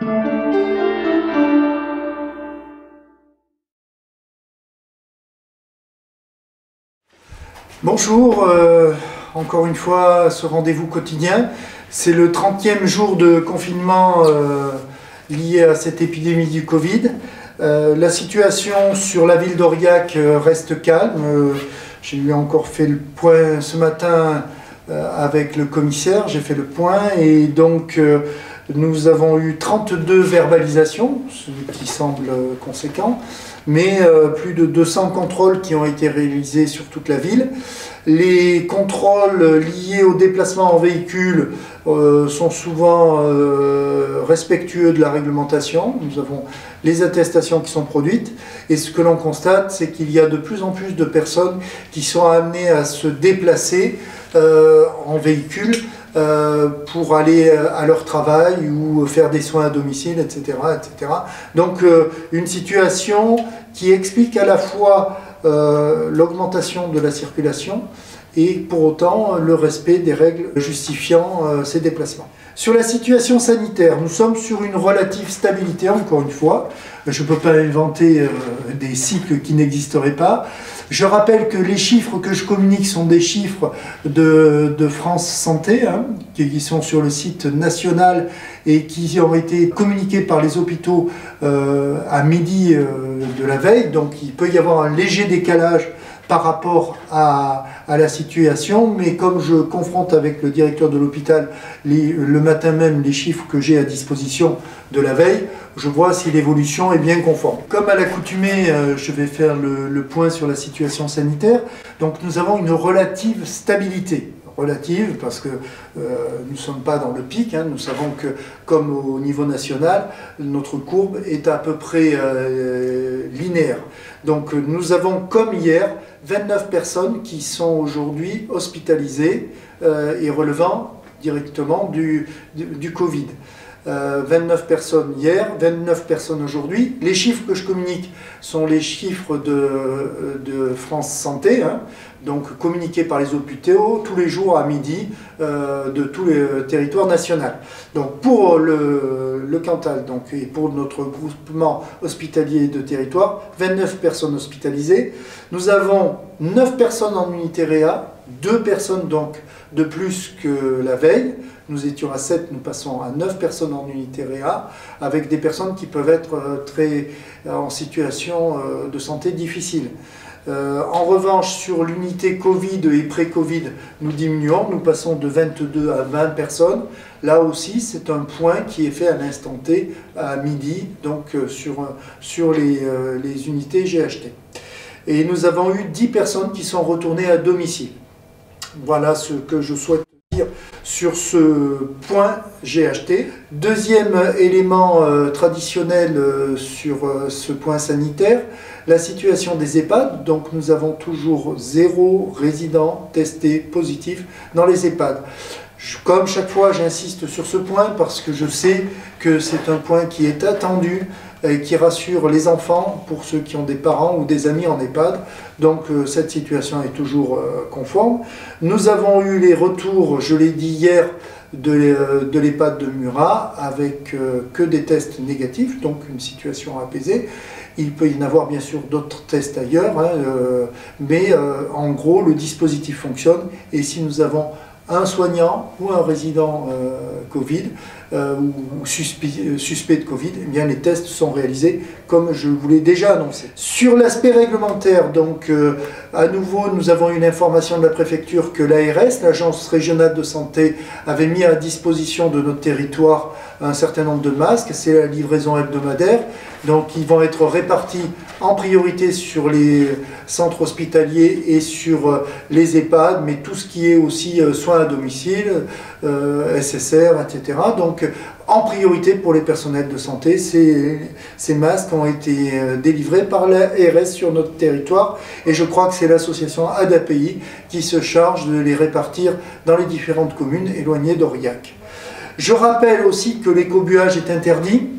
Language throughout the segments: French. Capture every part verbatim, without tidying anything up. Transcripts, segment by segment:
Bonjour, euh, encore une fois ce rendez-vous quotidien. C'est le trentième jour de confinement euh, lié à cette épidémie du Covid. Euh, la situation sur la ville d'Aurillac euh, reste calme. Euh, j'ai eu encore fait le point ce matin euh, avec le commissaire, j'ai fait le point et donc euh, nous avons eu trente-deux verbalisations, ce qui semble conséquent, mais euh, plus de deux cents contrôles qui ont été réalisés sur toute la ville. Les contrôles liés au déplacement en véhicule euh, sont souvent euh, respectueux de la réglementation. Nous avons les attestations qui sont produites et ce que l'on constate, c'est qu'il y a de plus en plus de personnes qui sont amenées à se déplacer euh, en véhicule euh, pour aller à leur travail ou faire des soins à domicile, et cetera et cetera. Donc euh, une situation qui explique à la fois euh, l'augmentation de la circulation et pour autant le respect des règles justifiant euh, ces déplacements. Sur la situation sanitaire, nous sommes sur une relative stabilité, encore une fois. Je ne peux pas inventer euh, des cycles qui n'existeraient pas. Je rappelle que les chiffres que je communique sont des chiffres de, de France Santé, hein, qui sont sur le site national et qui ont été communiqués par les hôpitaux euh, à midi euh, de la veille. Donc il peut y avoir un léger décalage par rapport à, à la situation, mais comme je confronte avec le directeur de l'hôpital le matin même les chiffres que j'ai à disposition de la veille, je vois si l'évolution est bien conforme. Comme à l'accoutumée, euh, je vais faire le, le point sur la situation sanitaire. Donc nous avons une relative stabilité. Relative parce que euh, nous ne sommes pas dans le pic, hein. Nous savons que comme au niveau national, notre courbe est à peu près euh, linéaire. Donc nous avons comme hier vingt-neuf personnes qui sont aujourd'hui hospitalisées euh, et relevant directement du, du, du Covid. Euh, vingt-neuf personnes hier, vingt-neuf personnes aujourd'hui. Les chiffres que je communique sont les chiffres de, de France Santé, hein, donc communiqués par les hôpitaux tous les jours à midi euh, de tout le territoire national. Donc pour le, le Cantal donc, et pour notre groupement hospitalier de territoire, vingt-neuf personnes hospitalisées. Nous avons neuf personnes en unité réa, deux personnes donc de plus que la veille. Nous étions à sept, nous passons à neuf personnes en unité réa, avec des personnes qui peuvent être très, en situation de santé difficile. Euh, en revanche, sur l'unité Covid et pré-Covid, nous diminuons, nous passons de vingt-deux à vingt personnes. Là aussi, c'est un point qui est fait à l'instant T, à midi, donc euh, sur, sur les, euh, les unités G H T. Et nous avons eu dix personnes qui sont retournées à domicile. Voilà ce que je souhaite dire sur ce point G H T. Deuxième élément euh, traditionnel euh, sur euh, ce point sanitaire, la situation des EHPAD. Donc nous avons toujours zéro résident testé positif dans les EHPAD. Je, comme chaque fois, j'insiste sur ce point parce que je sais que c'est un point qui est attendu et qui rassure les enfants pour ceux qui ont des parents ou des amis en EHPAD. Donc euh, cette situation est toujours euh, conforme. Nous avons eu les retours, je l'ai dit hier, de, de l'EHPAD de Murat avec euh, que des tests négatifs, donc une situation apaisée. Il peut y en avoir bien sûr d'autres tests ailleurs, hein, euh, mais euh, en gros le dispositif fonctionne et si nous avons un soignant ou un résident euh, Covid euh, ou suspect, suspect de Covid, eh bien les tests sont réalisés comme je vous l'ai déjà annoncé. Sur l'aspect réglementaire, donc euh, à nouveau nous avons une information de la préfecture que l'A R S, l'Agence régionale de santé, avait mis à disposition de notre territoire un certain nombre de masques, c'est la livraison hebdomadaire, donc ils vont être répartis en priorité sur les centres hospitaliers et sur les EHPAD, mais tout ce qui est aussi soins à domicile, euh, S S R, et cetera. Donc en priorité pour les personnels de santé, ces, ces masques ont été délivrés par la R S sur notre territoire et je crois que c'est l'association A D A P I qui se charge de les répartir dans les différentes communes éloignées d'Aurillac. Je rappelle aussi que l'écobuage est interdit,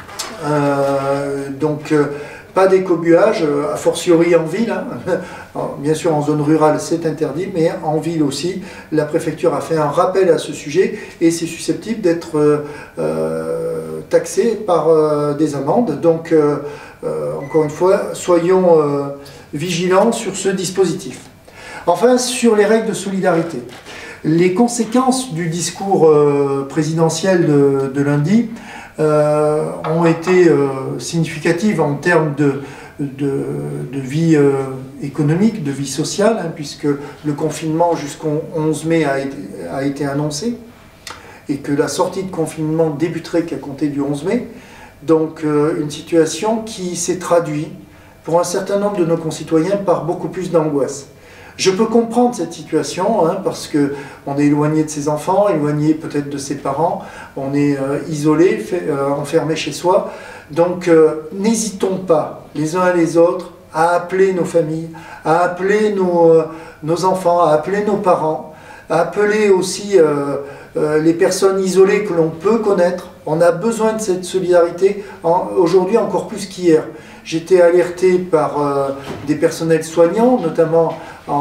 euh, donc euh, pas d'écobuage, a fortiori en ville, hein. Bien sûr en zone rurale c'est interdit, mais en ville aussi, la préfecture a fait un rappel à ce sujet et c'est susceptible d'être euh, taxés par euh, des amendes. Donc, euh, euh, encore une fois, soyons euh, vigilants sur ce dispositif. Enfin, sur les règles de solidarité. Les conséquences du discours euh, présidentiel de, de lundi euh, ont été euh, significatives en termes de, de, de vie euh, économique, de vie sociale, hein, puisque le confinement jusqu'au onze mai a été, a été annoncé et que la sortie de confinement débuterait qu'à compter du onze mai. Donc euh, une situation qui s'est traduite pour un certain nombre de nos concitoyens par beaucoup plus d'angoisse. Je peux comprendre cette situation, hein, parce qu'on est éloigné de ses enfants, éloigné peut-être de ses parents, on est euh, isolé, fait, euh, enfermé chez soi. Donc euh, n'hésitons pas, les uns et les autres, à appeler nos familles, à appeler nos, euh, nos enfants, à appeler nos parents, à appeler aussi euh, euh, les personnes isolées que l'on peut connaître. On a besoin de cette solidarité, aujourd'hui encore plus qu'hier. J'étais alerté par euh, des personnels soignants, notamment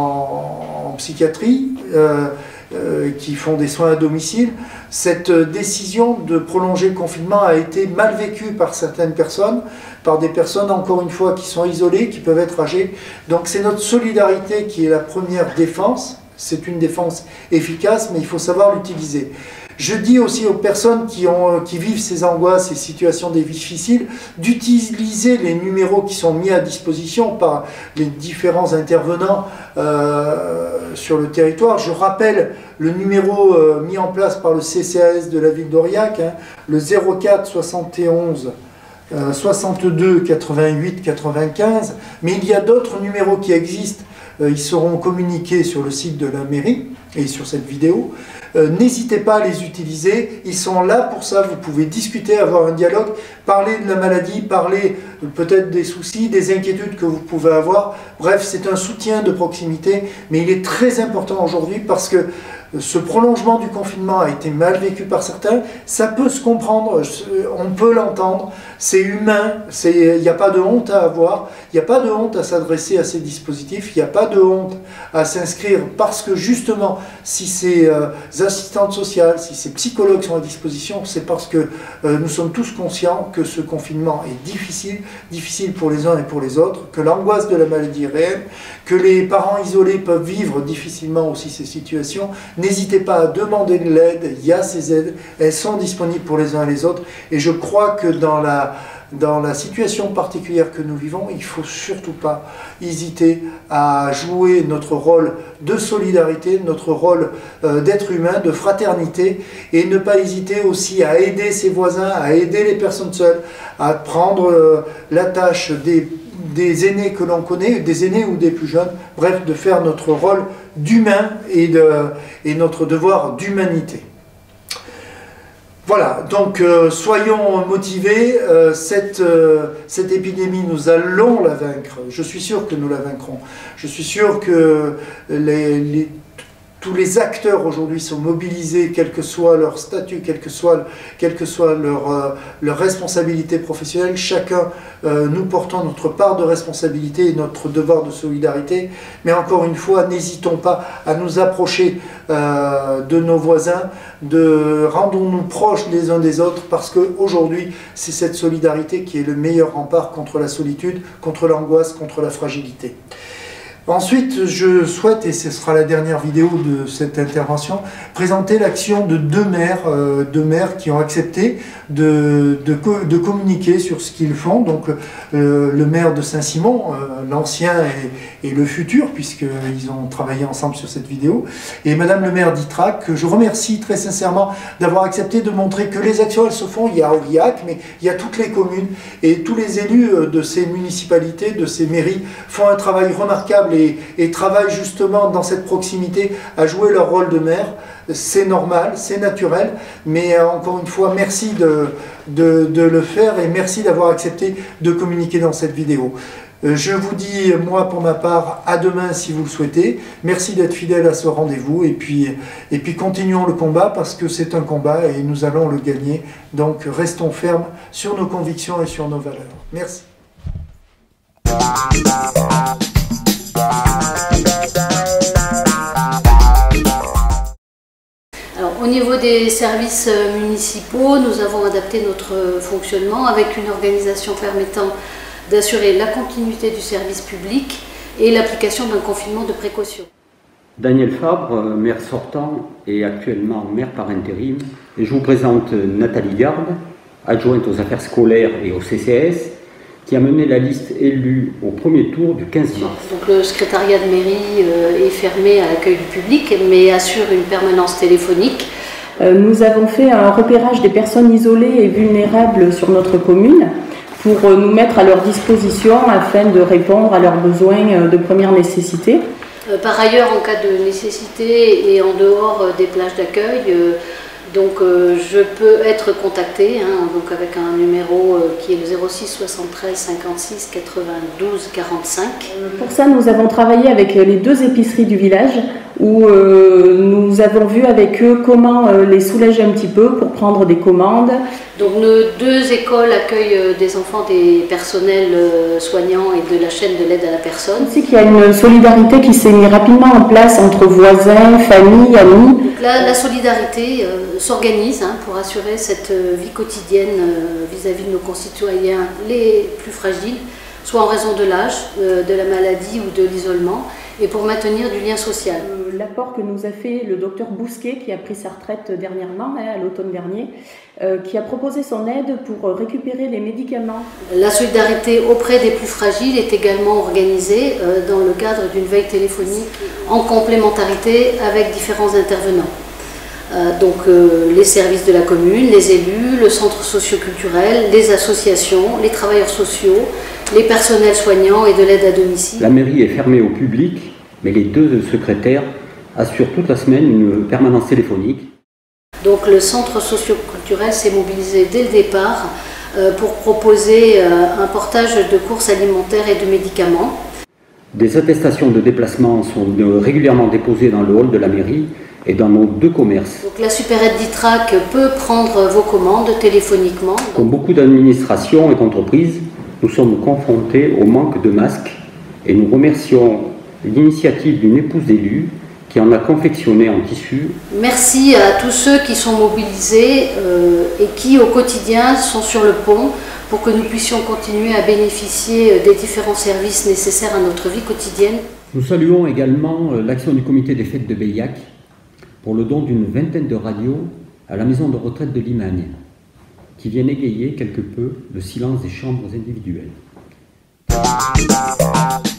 en, en psychiatrie, euh, euh, qui font des soins à domicile. Cette décision de prolonger le confinement a été mal vécue par certaines personnes, par des personnes, encore une fois, qui sont isolées, qui peuvent être âgées. Donc c'est notre solidarité qui est la première défense. C'est une défense efficace, mais il faut savoir l'utiliser. Je dis aussi aux personnes qui, ont, qui vivent ces angoisses, ces situations difficiles, d'utiliser les numéros qui sont mis à disposition par les différents intervenants euh, sur le territoire. Je rappelle le numéro euh, mis en place par le C C A S de la ville d'Aurillac, hein, le zéro quatre soixante et onze euh, soixante-deux quatre-vingt-huit quatre-vingt-quinze, mais il y a d'autres numéros qui existent. Ils seront communiqués sur le site de la mairie et sur cette vidéo. Euh, N'hésitez pas à les utiliser, ils sont là pour ça, vous pouvez discuter, avoir un dialogue, parler de la maladie, parler peut-être des soucis, des inquiétudes que vous pouvez avoir. Bref, c'est un soutien de proximité, mais il est très important aujourd'hui parce que ce prolongement du confinement a été mal vécu par certains, ça peut se comprendre, on peut l'entendre, c'est humain, il n'y a pas de honte à avoir, il n'y a pas de honte à s'adresser à ces dispositifs, il n'y a pas de honte à s'inscrire parce que justement, si ces euh, assistantes sociales, si ces psychologues sont à disposition, c'est parce que euh, nous sommes tous conscients que ce confinement est difficile, difficile pour les uns et pour les autres, que l'angoisse de la maladie est réelle, que les parents isolés peuvent vivre difficilement aussi ces situations. N'hésitez pas à demander de l'aide, il y a ces aides, elles sont disponibles pour les uns et les autres. Et je crois que dans la, dans la situation particulière que nous vivons, il ne faut surtout pas hésiter à jouer notre rôle de solidarité, notre rôle euh, d'être humain, de fraternité, et ne pas hésiter aussi à aider ses voisins, à aider les personnes seules, à prendre euh, la tâche des des aînés que l'on connaît, des aînés ou des plus jeunes, bref, de faire notre rôle d'humain et, de, et notre devoir d'humanité. Voilà, donc euh, soyons motivés, euh, cette, euh, cette épidémie, nous allons la vaincre, je suis sûr que nous la vaincrons, je suis sûr que les, les tous les acteurs aujourd'hui sont mobilisés, quel que soit leur statut, quelle que soit, quelle que soit leur, euh, leur responsabilité professionnelle. Chacun, euh, nous portons notre part de responsabilité et notre devoir de solidarité. Mais encore une fois, n'hésitons pas à nous approcher euh, de nos voisins, de, rendons-nous proches les uns des autres, parce qu'aujourd'hui, c'est cette solidarité qui est le meilleur rempart contre la solitude, contre l'angoisse, contre la fragilité. Ensuite, je souhaite, et ce sera la dernière vidéo de cette intervention, présenter l'action de deux maires, euh, deux maires qui ont accepté de, de, de communiquer sur ce qu'ils font. Donc euh, le maire de Saint-Simon, euh, l'ancien et, et le futur, puisqu'ils ont travaillé ensemble sur cette vidéo, et Madame le maire d'Ytrac, que je remercie très sincèrement d'avoir accepté de montrer que les actions, elles se font, il y a Aurillac, mais il y a toutes les communes, et tous les élus de ces municipalités, de ces mairies, font un travail remarquable et, et travaillent justement dans cette proximité à jouer leur rôle de maire. C'est normal, c'est naturel, mais euh, encore une fois, merci de, de, de le faire et merci d'avoir accepté de communiquer dans cette vidéo. Euh, je vous dis, moi pour ma part, à demain si vous le souhaitez. Merci d'être fidèle à ce rendez-vous et puis, et puis continuons le combat parce que c'est un combat et nous allons le gagner. Donc restons fermes sur nos convictions et sur nos valeurs. Merci. Alors, au niveau des services municipaux, nous avons adapté notre fonctionnement avec une organisation permettant d'assurer la continuité du service public et l'application d'un confinement de précaution. Daniel Fabre, maire sortant et actuellement maire par intérim. Et je vous présente Nathalie Garde, adjointe aux affaires scolaires et au C C S, qui a mené la liste élue au premier tour du quinze mars. Donc le secrétariat de mairie est fermé à l'accueil du public, mais assure une permanence téléphonique. Nous avons fait un repérage des personnes isolées et vulnérables sur notre commune pour nous mettre à leur disposition afin de répondre à leurs besoins de première nécessité. Par ailleurs, en cas de nécessité et en dehors des plages d'accueil, donc euh, je peux être contactée hein, donc avec un numéro euh, qui est le zéro six soixante-treize cinquante-six quatre-vingt-douze quarante-cinq. Pour ça, nous avons travaillé avec les deux épiceries du village où euh, nous avons vu avec eux comment euh, les soulager un petit peu pour prendre des commandes. Donc nos deux écoles accueillent des enfants des personnels soignants et de la chaîne de l'aide à la personne. On sait qu'il y a une solidarité qui s'est mise rapidement en place entre voisins, familles, amis. Donc là, la solidarité euh, s'organise hein, pour assurer cette vie quotidienne euh, vis-à-vis de nos concitoyens les plus fragiles, soit en raison de l'âge, euh, de la maladie ou de l'isolement, et pour maintenir du lien social. Euh, L'apport que nous a fait le docteur Bousquet, qui a pris sa retraite dernièrement, hein, à l'automne dernier, euh, qui a proposé son aide pour récupérer les médicaments. La solidarité auprès des plus fragiles est également organisée euh, dans le cadre d'une veille téléphonique en complémentarité avec différents intervenants. Euh, donc euh, les services de la commune, les élus, le centre socio-culturel, les associations, les travailleurs sociaux, les personnels soignants et de l'aide à domicile. La mairie est fermée au public, mais les deux secrétaires assurent toute la semaine une permanence téléphonique. Donc le centre socio-culturel s'est mobilisé dès le départ euh, pour proposer euh, un portage de courses alimentaires et de médicaments. Des attestations de déplacement sont de, régulièrement déposées dans le hall de la mairie et dans nos deux commerces. Donc la supérette d'Itrac peut prendre vos commandes téléphoniquement. Comme beaucoup d'administrations et d'entreprises, nous sommes confrontés au manque de masques et nous remercions l'initiative d'une épouse d'élu qui en a confectionné en tissu. Merci à tous ceux qui sont mobilisés euh, et qui au quotidien sont sur le pont pour que nous puissions continuer à bénéficier des différents services nécessaires à notre vie quotidienne. Nous saluons également l'action du comité des fêtes de Beillac pour le don d'une vingtaine de radios à la maison de retraite de Limagne, qui viennent égayer quelque peu le silence des chambres individuelles.